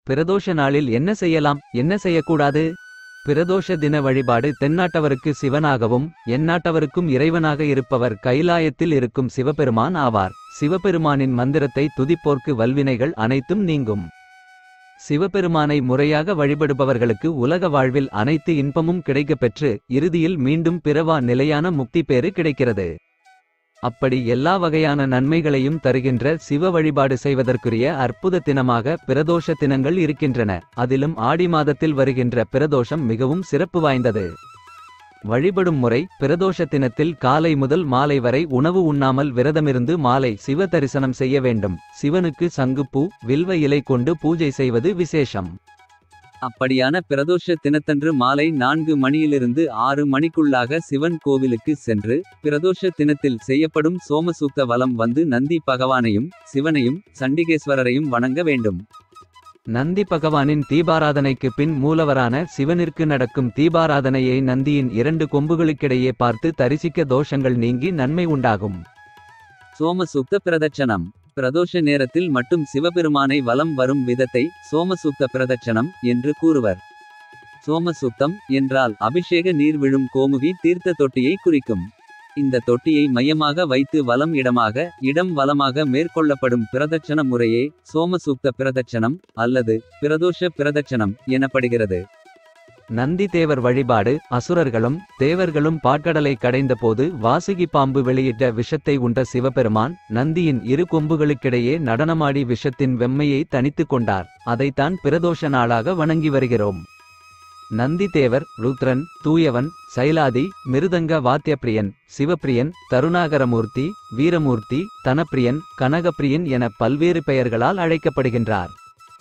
பிரதோஷ நாளில் என்ன செய்யலாம், என்ன செய்யக்கூடாது? பிரதோஷ தின வழிபாடு. தென்னாட்டவருக்கு சிவனாகவும் எந்நாட்டவருக்கும் இறைவனாக இருப்பவர் கைலாயத்தில் இருக்கும் சிவபெருமான் ஆவார். சிவபெருமானின் மந்திரத்தை துதிப்போர்க்கு வல்வினைகள் அனைத்தும் நீங்கும். சிவபெருமானை முறையாக வழிபடுபவர்களுக்கு உலக வாழ்வில் அனைத்து இன்பமும் கிடைக்கப்பெற்று இறுதியில் மீண்டும் பிறவா நிலையான முக்தி பேறு கிடைக்கிறது. அப்படி எல்லா வகையான நன்மைகளையும் தருகின்ற சிவ வழிபாடு செய்வதற்குரிய அற்புத தினமாக பிரதோஷ தினங்கள் இருக்கின்றன. அதிலும் ஆடி மாதத்தில் வருகின்ற பிரதோஷம் மிகவும் சிறப்பு வாய்ந்தது. வழிபடும் முறை. பிரதோஷ தினத்தில் காலை முதல் மாலை வரை உணவு உண்ணாமல் விரதமிருந்து மாலை சிவ தரிசனம் செய்ய வேண்டும். சிவனுக்கு சங்குப்பூ வில்வ இலை கொண்டு பூஜை செய்வது விசேஷம். அப்படியான பிரதோஷ தினத்தன்று மாலை 4 மணியிலிருந்து 6 மணிக்குள்ளாக சிவன் கோவிலுக்கு சென்று பிரதோஷ தினத்தில் செய்யப்படும் சோமசூக்த வலம் வந்து நந்தி பகவானையும் சிவனையும் சண்டிகேஸ்வரரையும் வணங்க வேண்டும். நந்தி பகவானின் தீபாராதனைக்கு பின் மூலவரான சிவனிற்கு நடக்கும் தீபாராதனையை நந்தியின் 2 கொம்புகளுக்கிடையே பார்த்து தரிசிக்க தோஷங்கள் நீங்கி நன்மை உண்டாகும். சோமசூக்த பிரதட்சணம். பிரதோஷ நேரத்தில் மட்டும் சிவபெருமானை வலம் வரும் விதத்தை சோமசூக்த பிரதட்சணம் என்று கூறுவர். சோமசூக்தம் என்றால் அபிஷேக நீர் விழும் கோமுகி தீர்த்த தொட்டியை குறிக்கும். இந்த தொட்டியை மையமாக வைத்து வலம் இடம் வலமாக மேற்கொள்ளப்படும் பிரதட்சண முறையே சோமசூக்த பிரதட்சணம் அல்லது பிரதோஷ பிரதட்சணம் எனப்படுகிறது. நந்தி தேவர் வழிபாடு. அசுரர்களும் தேவர்களும் பாற்கடலை கடைந்த போது வாசுகி பாம்பு வெளியிட்ட விஷத்தை உண்ட சிவபெருமான் நந்தியின் 2 கொம்புகளுக்கிடையே நடனமாடி விஷத்தின் வெம்மையை தனித்து கொண்டார். அதைத்தான் பிரதோஷ நாளாக வணங்கி வருகிறோம். நந்தி தேவர் ருத்ரன், தூயவன், சைலாதி, மிருதங்க வாத்தியப்பிரியன், சிவப்பிரியன், தருணாகரமூர்த்தி, வீரமூர்த்தி, தனப்பிரியன், கனகப்பிரியன் என பல்வேறு பெயர்களால் அழைக்கப்படுகின்றார்.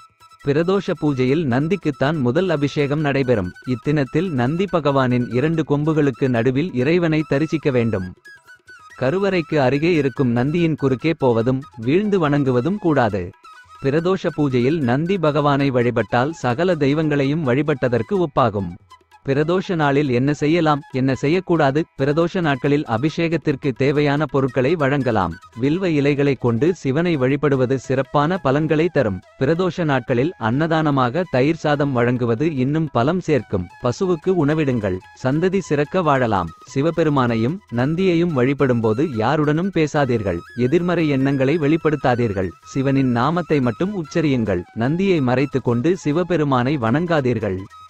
பிரதோஷ பூஜையில் நந்திக்குத்தான் முதல் அபிஷேகம் நடைபெறும். இத்தினத்தில் நந்தி பகவானின் 2 கொம்புகளுக்கு நடுவில் இறைவனை தரிசிக்க வேண்டும். கருவறைக்கு அருகே இருக்கும் நந்தியின் குறுக்கே போவதும் வீழ்ந்து வணங்குவதும் கூடாது. பிரதோஷ பூஜையில் நந்தி பகவானை வழிபட்டால் சகல தெய்வங்களையும் வழிபட்டதற்கு ஒப்பாகும். பிரதோஷ நாளில் என்ன செய்யலாம், என்ன செய்யக்கூடாது? பிரதோஷ நாட்களில் அபிஷேகத்திற்கு தேவையான பொருட்களை வழங்கலாம். வில்வ இலைகளை கொண்டு சிவனை வழிபடுவது சிறப்பான பலன்களை தரும். பிரதோஷ நாட்களில் அன்னதானமாக தயிர் சாதம் வழங்குவது இன்னும் பலம் சேர்க்கும். பசுவுக்கு உணவிடுங்கள், சந்ததி சிறக்க வாழலாம். சிவபெருமானையும் நந்தியையும் வழிபடும்போது யாருடனும் பேசாதீர்கள். எதிர்மறை எண்ணங்களை வெளிப்படுத்தாதீர்கள். சிவனின் நாமத்தை மட்டும் உச்சரியுங்கள். நந்தியை மறைத்து கொண்டு சிவபெருமானை வணங்காதீர்கள்.